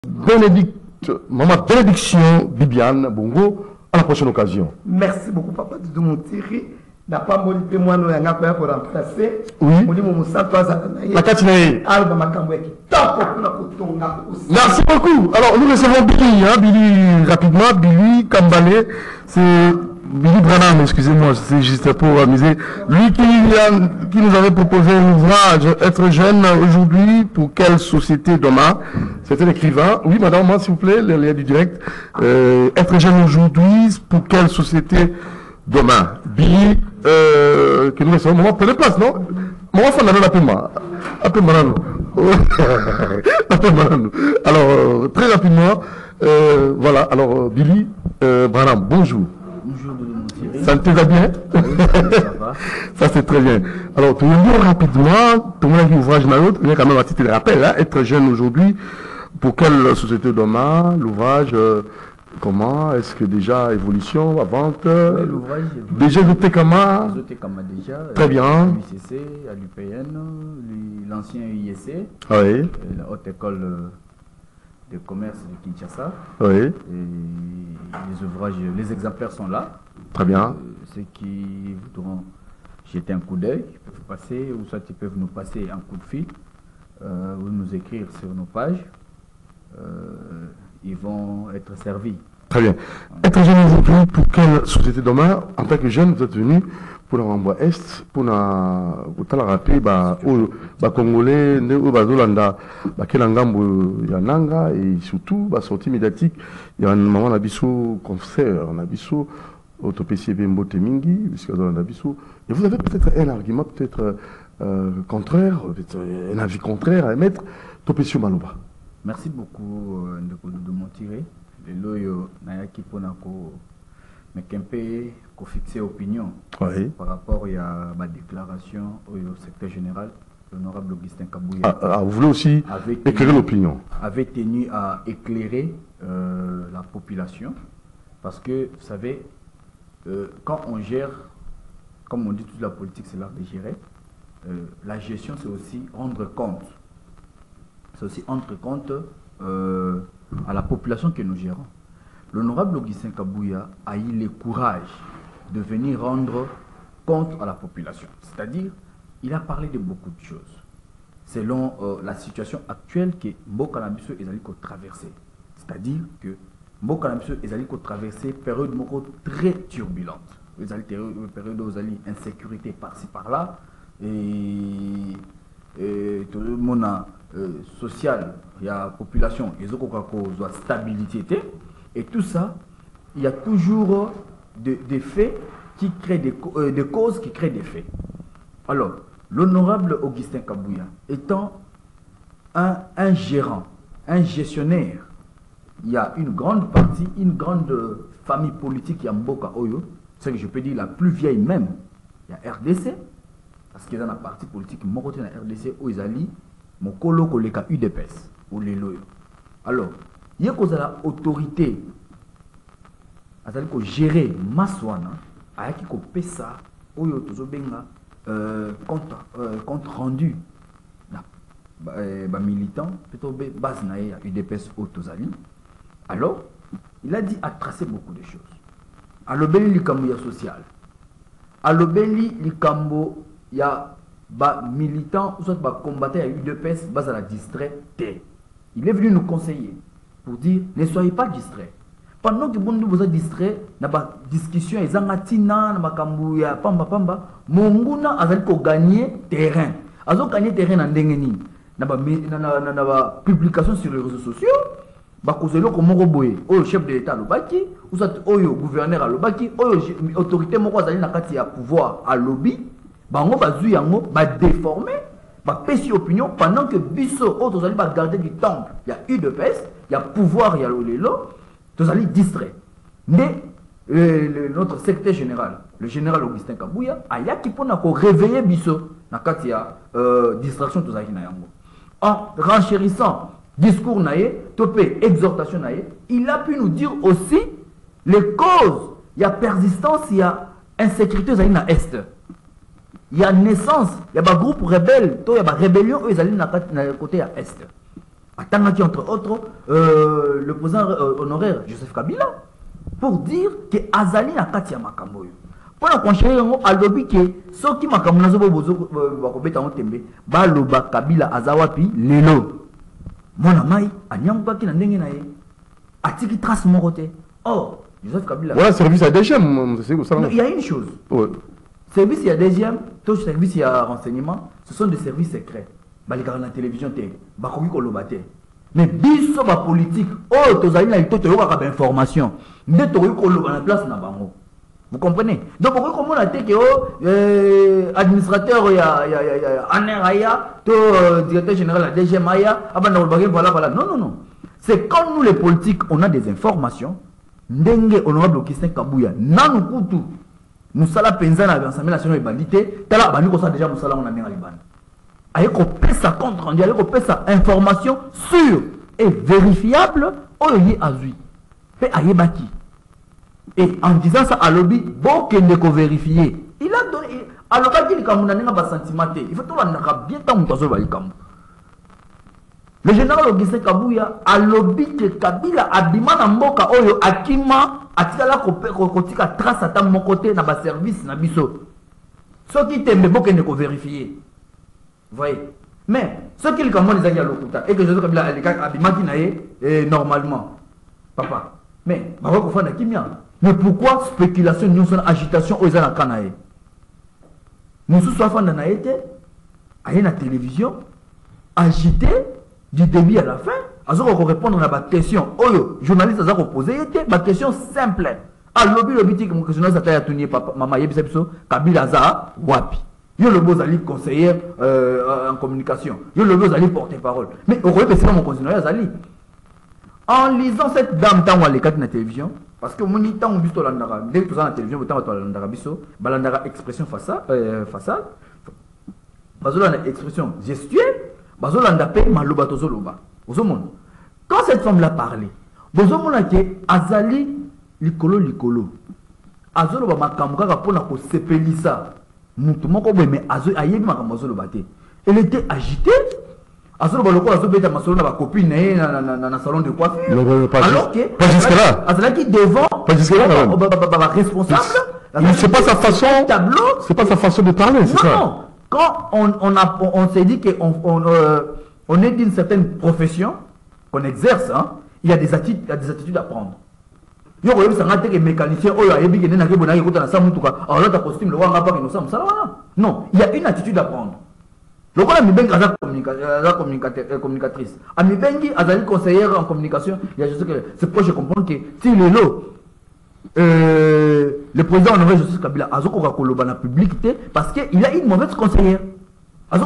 Maman bénédiction Bibiane Bongo, à la prochaine occasion. Merci beaucoup, papa de Montiri. N'a pas mon témoin pour remplacer. Oui. Merci beaucoup. Alors, nous recevons Billy, hein, Billy rapidement. Billy Kambalé, c'est Billy Branham, excusez-moi, c'est juste pour amuser. Lui qui nous avait proposé l'ouvrage Être jeune aujourd'hui, pour quelle société demain? C'était l'écrivain. Oui, madame, moi, s'il vous plaît, le lien du direct. Être jeune aujourd'hui, pour quelle société demain? Billy, que nous recevons, maman, prenez place, non? Maman, faut la paiement. Appelle-moi. Alors, très rapidement, voilà, alors, Billy Branham, bonjour. Bonjour, Thierry. Ça te va bien? Oui, ça va. Ça, c'est très bien. Alors, tout le monde rapidement, tout le monde qui ouvrage dans l'autre, il y a quand même un petit rappel, hein, être jeune aujourd'hui, pour quelle société demain, l'ouvrage, comment, est-ce que déjà évolution, vente, Oui, l'ouvrage déjà de Tekama, déjà. Très bien. À l'UCC, à l'UPN, l'ancien IEC, oui, la haute école de commerce de Kinshasa. oui, Et les ouvrages, les exemplaires sont là. très bien. Ceux qui voudront jeter un coup d'œil peuvent passer, ou soit ils peuvent nous passer un coup de fil, ou nous écrire sur nos pages. Ils vont être servis. Très bien. Être jeune aujourd'hui, pour quelle société demain, en tant que jeune, vous êtes venu pour la Rambouillet Est, pour la rappeler, Congolais, Zolanda, Kelangambo, Yananga, et surtout, sortie médiatique, il y a un moment, on a biso concert, on a biso, autopécie Bembo Temingi, puisque on a biso. Et vous avez peut-être un argument, peut-être contraire, un avis contraire à émettre, Topécio Maloba. Merci beaucoup de Montiré. Le loyo nayaki pona ko mekempe ko fixer opinion Oui. par rapport à ma déclaration au secteur général, l'honorable Augustin Kabouya. Vous voulez aussi éclairer l'opinion? Avait tenu à éclairer la population parce que vous savez, quand on gère, comme on dit, toute la politique c'est l'art de gérer. La gestion c'est aussi rendre compte. C'est aussi rendre compte à la population que nous gérons. L'honorable Augustin Kabouya a eu le courage de venir rendre compte à la population. C'est-à-dire, il a parlé de beaucoup de choses. Selon la situation actuelle que Mboka Nabiso et Zaliko traversaient. C'est-à-dire que Mboka Nabiso et Zaliko traversaient une période très turbulente. Une période où il y a insécurité par-ci par-là. Et tout le monde a social, il y a population, ils ont stabilité. Et tout ça, il y a toujours des faits qui créent des causes qui créent des faits. Alors, l'honorable Augustin Kabouya étant un gérant, un gestionnaire, il y a une grande partie, une grande famille politique qui est en Mboka Oyo, c'est que je peux dire la plus vieille même, il y a RDC, parce qu'il y a dans la partie politique, mon côté dans la RDC, où ils allaient, mon colo koleka UDPS, ou les loyaux. Alors, il y a une autorité, c'est-à-dire que gérer Maswana, il y a une pesa, où il y a compte rendu, militant, plutôt base na UDPS au Tozali. Alors, il a dit à tracer beaucoup de choses. À l'obéli likambo social, à l'obéli likambo il y a des militants ou soit des combattants à UDPS base à la distrait. Il est venu nous conseiller pour dire ne soyez pas distraits. Pendant que vous êtes distraits, il y a des discussions, il y a des ya pamba, Monguna a gagné terrain. A gagné terrain dans Dengeni. Il y a des publications sur les réseaux sociaux. Le chef de l'État Lobaki, ou soit le gouverneur Lobaki, l'autorité a pouvoir à lobby. Bango bazu yango ba déformer ba pesi opinion pendant que biso autres allez ba garder du temps. Il y a UDPS, il y a pouvoir, il y a l'olelo, tous allez distrait. Mais notre secrétaire général, le général Augustin Kabouya, a yaki pona ko réveiller biso na kati ya distraction tous allez na yango. En renchérissant discours naé, topé exhortation naé, il a pu nous dire aussi les causes, il y a persistance, il y a insécurité aux na est. Il y a naissance, il y a des groupes rebelles, il y a des rébellions, ils allaient dans le côté à est. attendant entre autres le président honoraire Joseph Kabila pour dire que Azali na kati ya makambo yo. Pour la conchérir à lobby que ceux qui makambo nazo bozo bakobeta otembe ba loba Kabila azawapi lelo. Mona mai anyampa ki na ndenge na ye. Atiki trace mon côté. Oh, Joseph Kabila. Voilà, service à DGM, c'est ça. Il y a une chose. Ouais. Service il y a DGM, tout service il y a renseignement, ce sont des services secrets. Bah les gars la télévision té, bah komi ko lobate. Mais biso ba politique, oh tozali na ito to yoka ba information. Nde to ko loba na place na bango. Vous comprenez? Donc pourquoi comment on a dit que administrateur il y a Aneraya, tout directeur général la DGM Aya, voilà. Non. C'est quand nous les politiques on a des informations, ndenge honorable Augustin Kabouya, nanu kutu, nous sala penza na l'Assemblée nationale de bandité, tala bani ko sa déjà nous sala on a mis à liban. Aye ko pesa compte rendu, aye ko pesa information sûre et vérifiable, oyi azui. Pe aye baki. Et en disant ça à lobby, bon qu'il ne faut vérifier. Il a donné. Alors qu'il y a un sentiment, il faut tout bien tant le général Augustin Kabouya a lobby que Kabila a demandé à Mboka Oyo Akima a tiré la trace à ta mon côté dans le service na biso. Ce qui t'aime bon qu'il ne faut vérifier. Vous voyez. Mais ce qui est comme les amis à l'Okuta et que Joseph Kabila a demandé normalement. Papa. Mais bah ouais qu'on fait Kimia. Mais pourquoi spéculation, nous sommes agitation aux gens à Kanaé? Nous sommes en train à la télévision, agité du début à la fin. Alors on répondre à ma question. Oh, journaliste a posé ma question simple. Ah, lobby que mon journaliste a tourné papa maman yebisepso Kabila za wapi. Yo le beau ali conseiller en communication. Yo le beau ali porte-parole. Mais au revers c'est mon conseiller Azali. En lisant cette dame tant à l'écart de la télévision, parce que mon temps on vit au landara, dès que tu as la télévision, autant au landara biso, balandara expression façade, bazola expression gestuelle, bazola ndape maloba tozoloba. Ozomon. Quand cette femme l'a parlé, bozomon a été azali likolo, azoloba makamukaka pour na ko sepelisa, mutu moko boy mais azo ayebi makambo azoloba te. Elle était agitée. Alors que ma copine dans salon de coiffure. Alors que Azala qui devant responsable. C'est pas sa façon. C'est pas sa façon de parler, c'est ça. Non. Quand on s'est dit qu'on est d'une certaine profession qu'on exerce, hein, il y a des attitudes à prendre. Il y a des mécaniciens non, il y a une attitude à prendre. Le rôle de la communicatrice. Ami Bengi, Azali conseillère en communication, il y a juste que c'est pourquoi je comprends que si le président honoré Joseph Kabila a la publicité parce qu'il a une mauvaise conseillère. C'est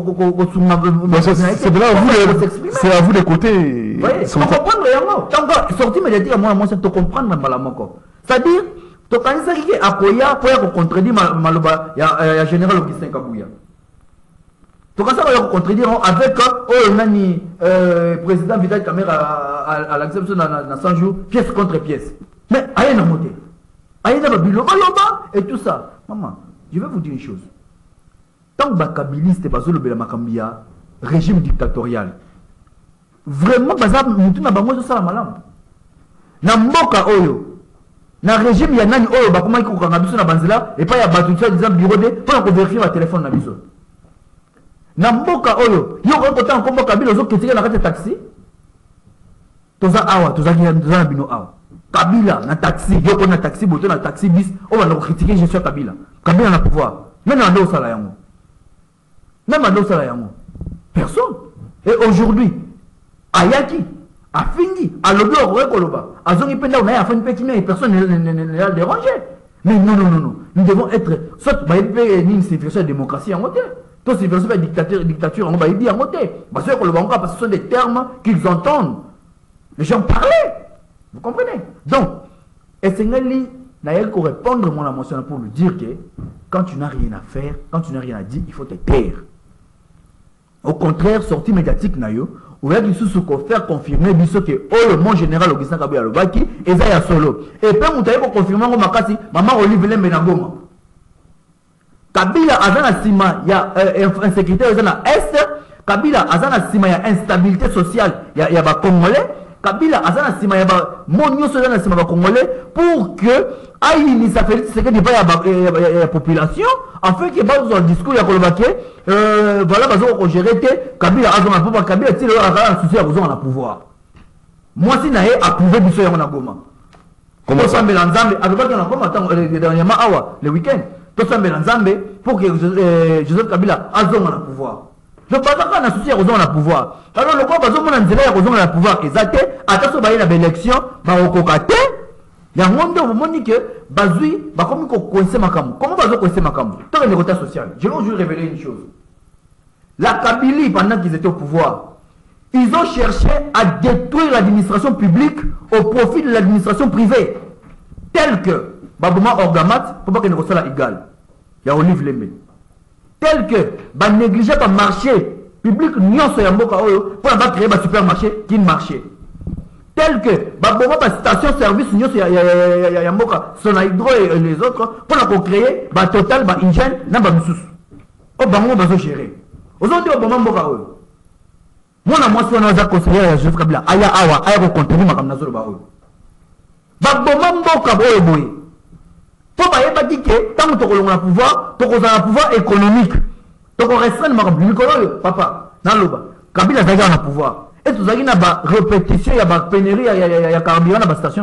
à vous d'écouter. Vous comprenez rien. Sorti médiatique à moi, c'est de comprendre même. C'est-à-dire, tu as dit que Akoya pour contredire Maloba, il y a général Augustin Kabouya. Donc ça va contredire avec le président Vidal Kamera à l'acception dans 100 jours, pièce contre pièce. Mais aïe n'a monté. Aïe n'a pas et tout ça. Maman, je vais vous dire une chose. Tant que Bakabiliste et Bazolo Belamakambia, régime dictatorial, vraiment, Bazab, nous n'a pas moins de ça la malam. Na mboka oyo. Na régime ya nani oyo bakoma ko kanga biso na banzela et pas ya batu ça disant bureau de pour ko vérifier ma téléphone na biso. Na mboka oyo yo ko kota ko mboka Kabila zo ketika na kati taxi. Toza awa toza na bino awa. Kabila na taxi yo ko na taxi boto na taxi bis on va le critiquer je suis Kabila. Kabila na pouvoir. Même na ndo sala yango. Même na ndo sala yango. Personne. Et aujourd'hui Ayaki a fini, à l'objet au Koloba, à Zongi Penda, on a fait une petite et personne ne l'a dérangé. Mais non, nous devons être, soit une civilisation de démocratie en côté, soit une civilisation de dictature en côté. Parce que ce sont des termes qu'ils entendent. Les gens parlaient. Vous comprenez? Donc, et c'est n'a qu'à répondre mon émotion pour lui dire que quand tu n'as rien à faire, quand tu n'as rien à dire, il faut te taire. Au contraire, sortie médiatique, nayo. Ou bien qu'il faut faire confirmer que oh le mon général Augustin Kabouya Lobaki et Zaya Solo. Et puis vous avez confirmé que Makasi, maman Olivier Lembenagoma. Kabila Azana Sima, il y a un secrétaire Azana Est, Kabila azana sima ya instabilité sociale ya ba Congolais. Kabila azana sima ya ba monyo azana sima ba Congolais pour que aïe ça fait ce que dit pas ya population afin que bas dans discours ya kolobake voilà bazo ko gérer té Kabila azana pouvoir Kabila ti le a souci à besoin na pouvoir. Moi si na approuver biso ya na Goma. Comment ça Nzambe avec pas na Goma dernièrement awa le week-end. Tout ça Nzambe pour que Joseph Kabila azonga na pouvoir. Je ne pense pas qu'on a souci à rejoindre le pouvoir. Alors, le quoi, parce qu'on a dit à rejoindre le pouvoir, exactement, attention, il y a une élection, il y a un cocaté, il y a un monde où on dit que, Bazoui, comment on connaît ma camme? Comment on connaît ma camme? Tant que l'écoute social, je vais vous révéler une chose. La Kabylie, pendant qu'ils étaient au pouvoir, ils ont cherché à détruire l'administration publique au profit de l'administration privée. Tel que, Babouma Orgamat, pour pas qu'il ne soit égal. Il y a Olive Lemé. Tel que va négliger le marché public nyonso ya mboka oyo pour avoir créé un supermarché qui marché. Tel que va bomba ba station service nyonso ya mboka Sonahydro et les autres pour la créer ba total ba ingène na ba misusu. O bango bazo gérer. Aujourd'hui o bomba mboka oyo. Mona mwasi wana za conseiller ya Joseph Kabila aya awa aya ko contenir makamna zolo ba oyo. Ba bomba mboka oyo boye. Faut pas y dire que tant que tu as le pouvoir, tu as le pouvoir économique. Tu as restreindre le papa. Kabila a le pouvoir. Et tu as une répétition, il y a une pénurie, il y a carburant dans la station.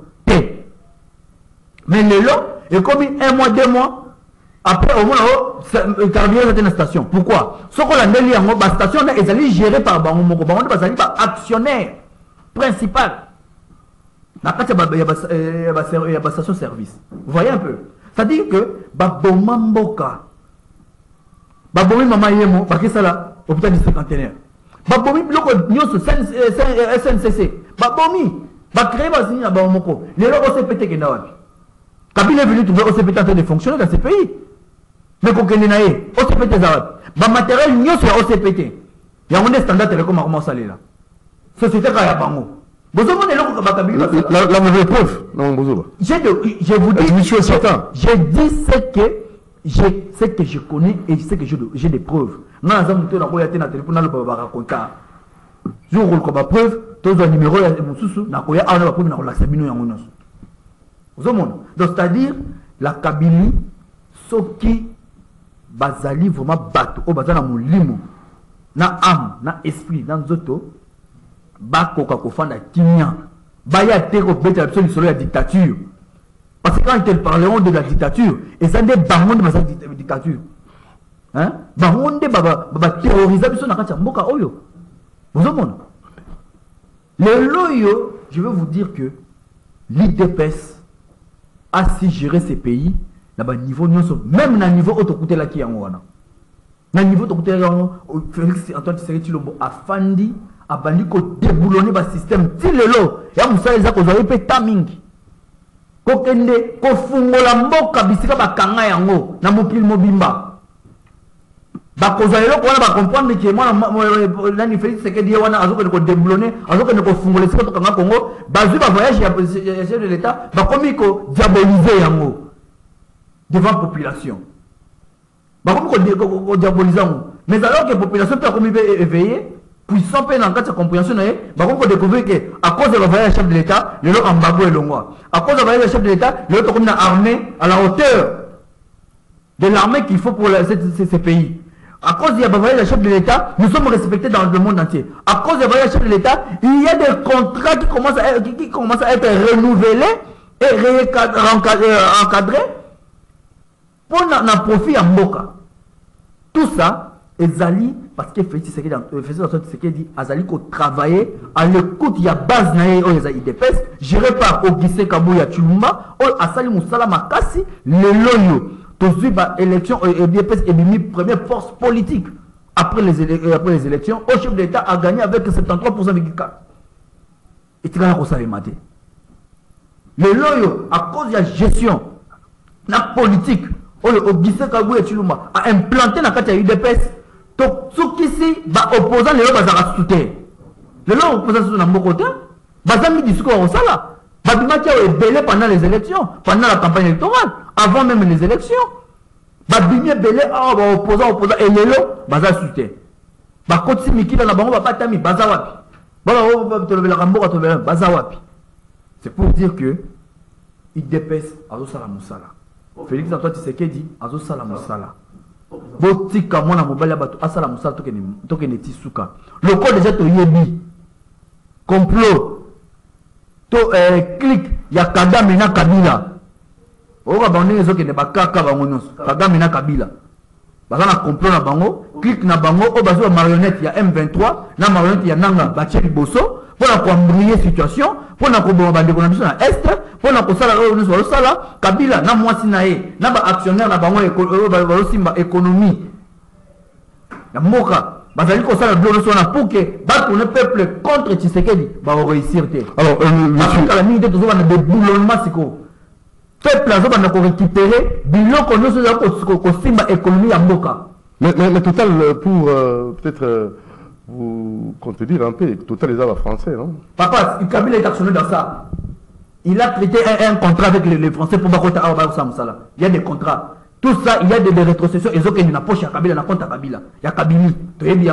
Mais le lot est comme un mois, 2 mois. Après, au moins, le carburant est dans la station. Pourquoi? Ce qu'on a dit, la station est gérée par l'actionnaire principal. Il y a une station service. Vous voyez un peu. C'est-à-dire que Baboma Mboka, Babomi Mama Yemo, Bakisala, hôpital du cinquantenaire. Babomi Bloko Nyos SNCC. Babomi, Bakre Bazini à Bamoko. Les lois OCPT qui n'a Kabila est venu trouver OCPT en train de fonctionner dans ces pays. Mais qu'on connaît naïe, OCPT Zawad. Ba matériel Nyos sur OCPT. Il y a un standard télécom à commencer là. Société Kayabango. La mauvaise preuve, non, je vous dis, j'ai dit ce que je connais et ce que j'ai des preuves. Non, je vais vous téléphone, raconter. Je vous dis preuve, tous les numéros, donc, c'est-à-dire, la Kabylie, ce qui bazali vraiment battu, au bazana moulimo, na âme, na esprit, dans zoto. Bakoka kofanda kimia baya teko beta absolu sur la dictature parce que quand ils parleront de la dictature et ça des bangon de la dictature hein bangon de baba terroriser biso na kati mboka oyo vous avez le loyo je veux vous dire que l'IDPS a si géré ces pays là-bas niveau même na niveau autocoûté là qui yango wana na niveau autocoûté là Félix Antoine Tshisekedi Tshilombo afandi abandi ko déboulonner ba système ti lelo ya musala za ko zoye pe tamingi ko kende ko fungola mboka bisika bakanga yango na mokili mobimba ba ko zoye ko wana ba comprendre que moi nani Félix Tshisekedi wana azoka ko déboulonner azoka ko fungola sika to kanga Congo bazui ba voyage ya chef de l'état ba komi ko diaboliser yango devant population ba komi ko diaboliser yango mais alors que population peut komi éveillé puissant peine en cas de compréhension, on peut découvrir qu'à cause de l'envoyé chef de l'État, le lot embargo est long. À cause de l'envoyé chef de l'État, le lot comme une armée à la hauteur de l'armée qu'il faut pour ces pays. À cause de l'envoyé chef de l'État, nous sommes respectés dans le monde entier. À cause de l'envoyé chef de l'État, il y a des contrats qui commencent à être renouvelés et encadrés pour un profit en Mboka. Tout ça, Ezali, parce que Félix Tshisekedi dit Azali ko travailler à l'écoute, il y a base naé o yeza IDPS géré par Augustin Kabuya Chulumba o asali musala makasi le loyo to ba élection IDPS est mis première force politique après les élections au chef d'État a gagné avec 73,4%. Et tu vas la maté. Le loyo à cause de la gestion la politique Augustin Kabuya Chulumba a implanté dans la IDPS. Donc, ceux qui sont opposants, les gens vont soutenir. Les gens opposants sont dans mon côté. Ils ont mis discours au salaire. Ils ont belé pendant les élections, pendant la campagne électorale, avant même les élections. Ils ont belé, opposants, et les gens vont soutenir. bakoti mikila na bango babatami baza wapi baza wapi. C'est pour dire que il dépasse azosala musala. Félix Antoine Tshisekedi azosala musala. Botika mwana mobali ya bato asala musala tokene tisuka. Le code déjà to yebi complot to click ya Kagame na Kabila. Oka bandenge ezokende bakaka bango nyonso Kagame na Kabila. Baza na complot na bango, click na bango o bazo marionnette ya M23 na marionnette ya Nanga batie liboso pour la cambrier situation, pour la combattre na est, pour la sala Kabila na mwasi na ye, na ba actionnaire na bango simba économie. Na moka bazali ko sala bloc so na pour que battre le peuple contre Tshisekedi ba réussir te. Alors monsieur la minute de zona de boulonnement siko. Peuple a zona ko récupérer biloko no so ko simba économie ya mboka. Mais total pour peut-être vous contredire un peu, Total les arbres français, non? Papa, Kabila est actionné dans ça. Il a traité un contrat avec les Français pour Bakota Aouba. Il y a des contrats. Tout ça, il y a des rétrocessions. Ils ont qu'il y a une poche à Kabila, il y a un compte à Kabila. Il y a Kabili. Tu es bien.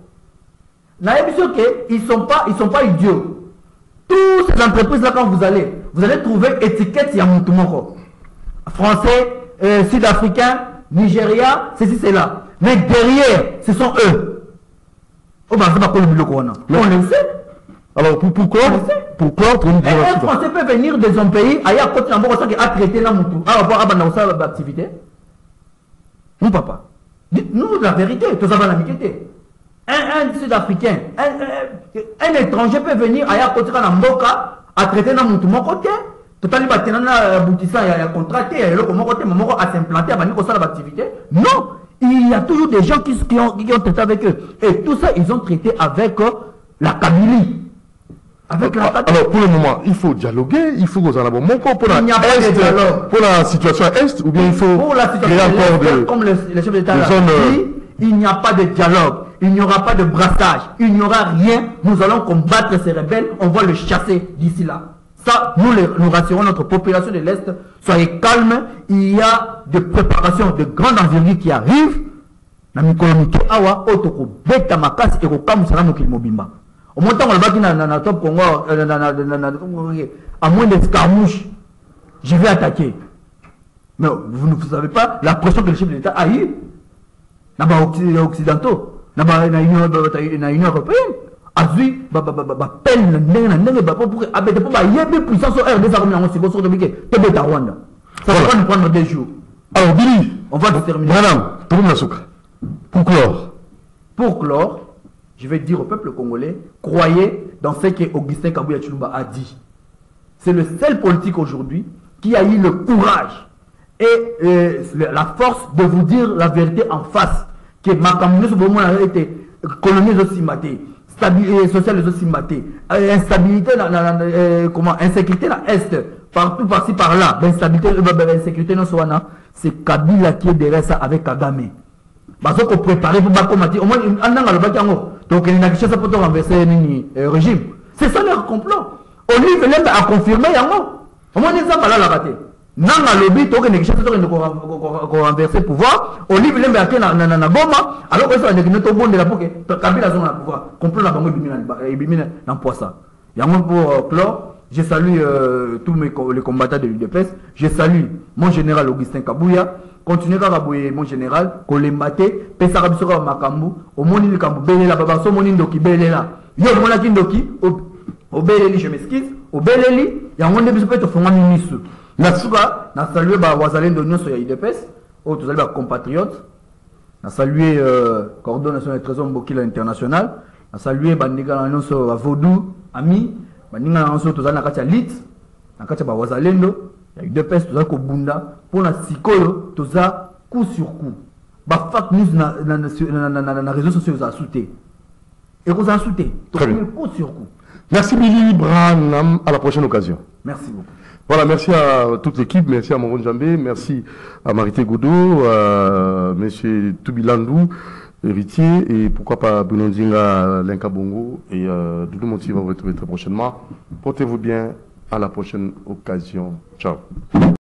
Ils ne sont pas idiots. Toutes ces entreprises-là, quand vous allez trouver étiquette, il y a Moutoumoko. Français, Sud-Africain, Nigeria, ceci, c'est là. Mais derrière, ce sont eux. On le sait. Alors pourquoi un Français peut venir de son pays, ailleurs côté en Bogota qui a traité la moutou. Alors avoir l'activité. Mon papa. Dites-nous la vérité, tout ça va l'amitié. Un Sud-Africain, un étranger peut venir ailleurs côté en Boka à traiter la moutou. Mon côté, totalement aboutissant, il y a contracté, il y a le côté, mon à s'implanter, à venir au l'activité. Non. Il y a toujours des gens qui ont traité avec eux. Et tout ça, ils ont traité avec la Kabylie. Avec la Kabylie. Alors, pour le moment, il faut dialoguer, il faut que vous en avez mon corps pour il n'y a pas de dialogue. Pour la situation est, ou bien il faut pour la situation comme le chef d'État l'a dit, il n'y a pas de dialogue, il n'y aura pas de brassage, il n'y aura rien. Nous allons combattre ces rebelles, on va les chasser d'ici là. Ça, nous rassurons notre population de l'Est. Soyez calmes, il y a des préparations de grande envergure qui arrivent. Na mikolomike awa otoko beta makasi et kokamusana mokili mobimba. Au montant on le baki na top Congo à moins d'escarmouche, je vais attaquer. Mais vous ne savez pas la pression que le chef de l'État a eu. Na ba occidentaux, na Union européenne. Azui peine ndenge pour abete pour yebe puissance au RDC comme on s'est sur de bique te beta Rwanda. Ça va nous prendre des jours. Alors Billy, on va terminer. Madame, pour clore, je vais dire au peuple congolais, croyez dans ce que Augustin Kabouya Tshilombo a dit. C'est le seul politique aujourd'hui qui a eu le courage et la force de vous dire la vérité en face. Que Makamounou Souboumou a été colonisé aussi maté. Stabilité sociale aussi maté, instabilité insécurité dans l'Est, partout par-ci par-là, instabilité, insécurité non soana, c'est Kabila qui est derrière ça avec Kagame. Parce qu'on prépare pour Bakomati, au moins on a le bacango, donc il n'a que ça pour renverser le régime. C'est ça leur complot. Olive Lembe a confirmé yango. Au moins ils ont pas là la raté. Nanga lobby to que négocier to renverser pouvoir Olive Lembe a na boma alors que ça ne to bonde la pour que Kabila zone na pouvoir complot na bango bimina na poisa yango pour clore je salue tous les combattants de l'UDPS, je salue mon général Augustin Kabouya, continuez à rabouiller mon général kolembate pesa kabiso ka makambu omoni likambu belela baba so moni ndoki belela yo mona kindoki obeleli je m'excuse obeleli yango nde biso pe to fonga minisu. Merci. Na salué Wazalendo Nyonso ya IDPS, ou tous les compatriotes. Na salué coordination des trésors Mbokila international. Na salué Bandiga Nyonso Vodou, ami. Bandiga Nyonso tous na katia lit. Na katia Wazalendo ya IDPS tous ko bunda. Pour na sikolo tous coup sur coup. Ba fake news na réseaux sociaux za souté. Et vous en soutez. Coup sur coup. Merci Billy Branham, à la prochaine occasion. Merci beaucoup. Voilà, merci à toute l'équipe, merci à Moron Djambé, merci à Marité Goudou, à M. Toubilandou, héritier, et pourquoi pas Bunondinga Lenka Bongo, et Doudou Monti va vous retrouver très prochainement. Portez-vous bien, à la prochaine occasion. Ciao.